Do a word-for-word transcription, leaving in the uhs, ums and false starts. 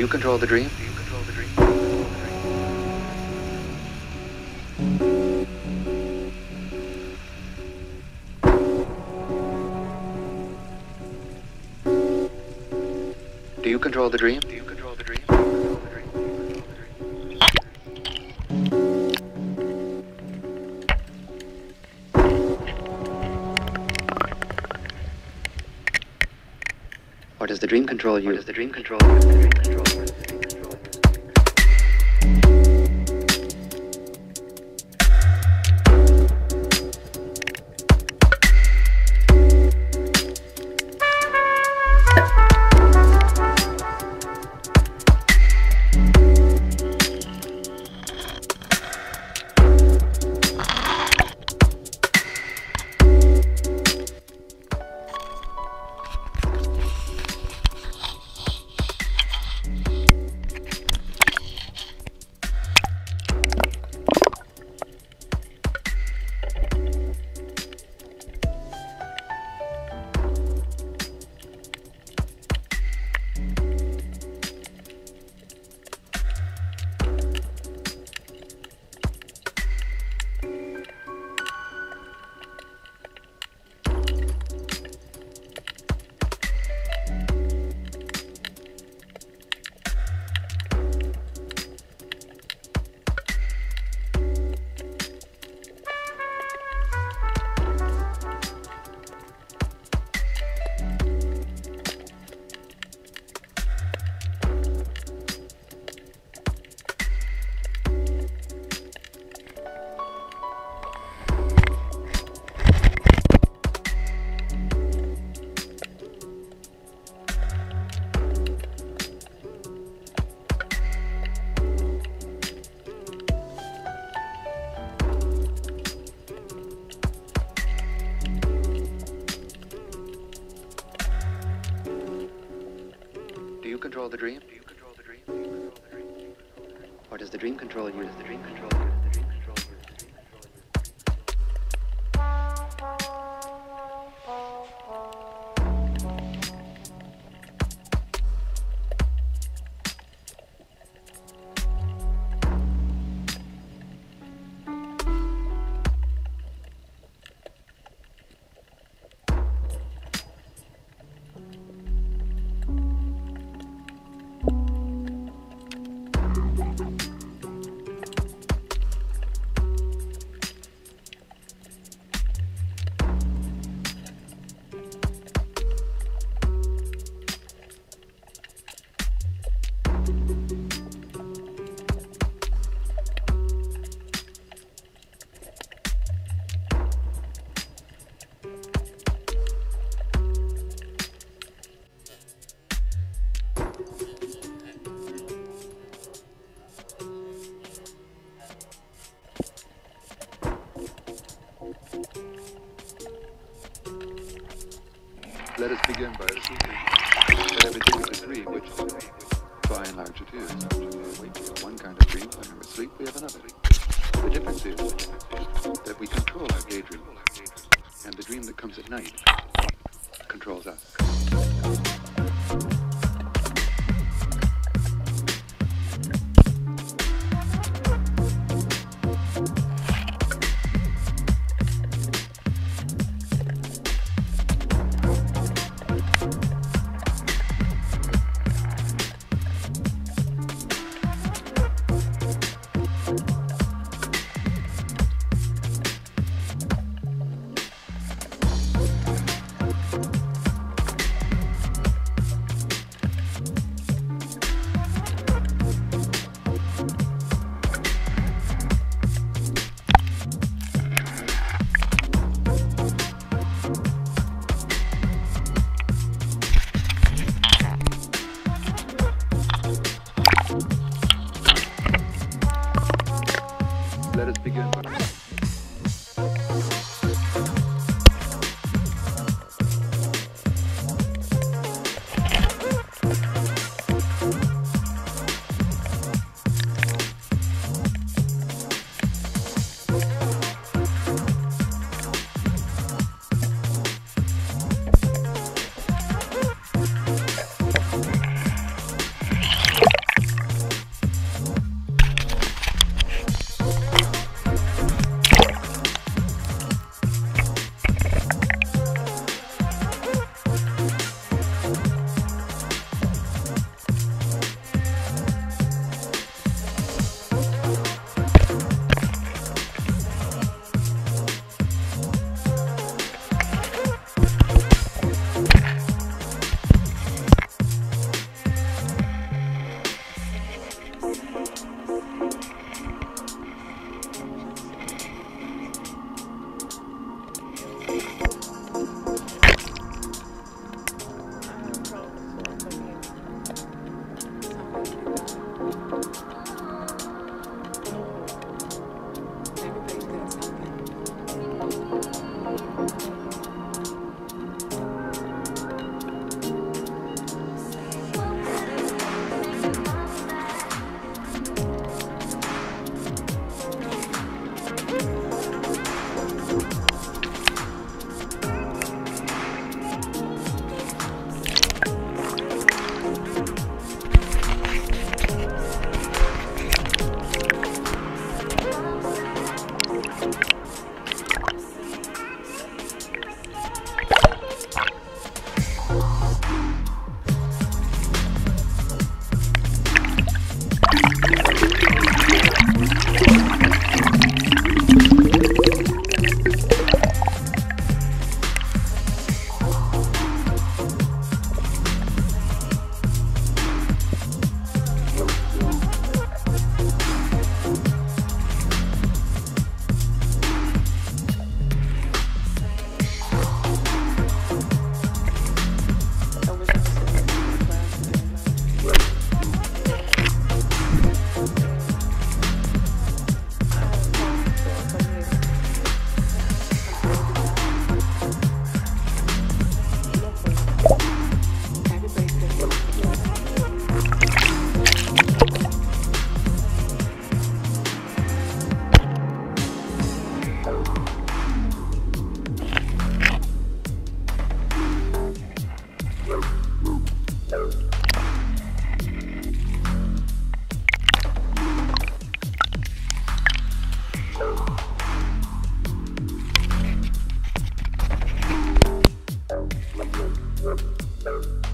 you control the dream? Do you control the dream? Do you control the dream? Do you control the dream? Or does the dream control you? Or does the dream control you? Does the dream control you? Do you control the dream? Do you control the dream? Do you control the dream? Or does the dream control you? Does the dream control you? Does the dream control you? Does the dream Let us begin by assuming that everything is a dream, which by and large it is. When we awake, we have one kind of dream. When we're asleep, we have another. The difference is that we control our daydream, and the dream that comes at night controls us. Let us begin by Thank